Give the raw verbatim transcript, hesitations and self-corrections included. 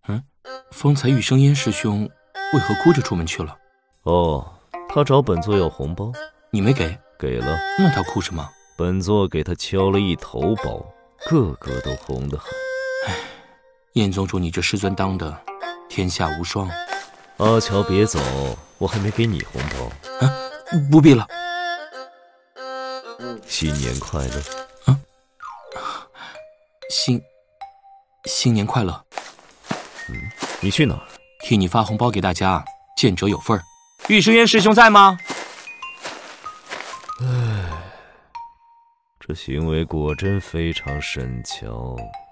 嗯，方才玉生烟师兄为何哭着出门去了？ 哦，他找本座要红包， 你没给？ 给了。 那他哭什么？ 本座给他敲了一头包，个个都红得很。 唉，燕宗主，你这师尊当的，天下无双。 阿乔，别走，我还没给你红包。 啊，不必了。 新年快乐。 啊，新新年快乐。 嗯，你去哪儿？ 替你发红包给大家，见者有份。玉生烟师兄在吗？ 唉，这行为果真非常深巧。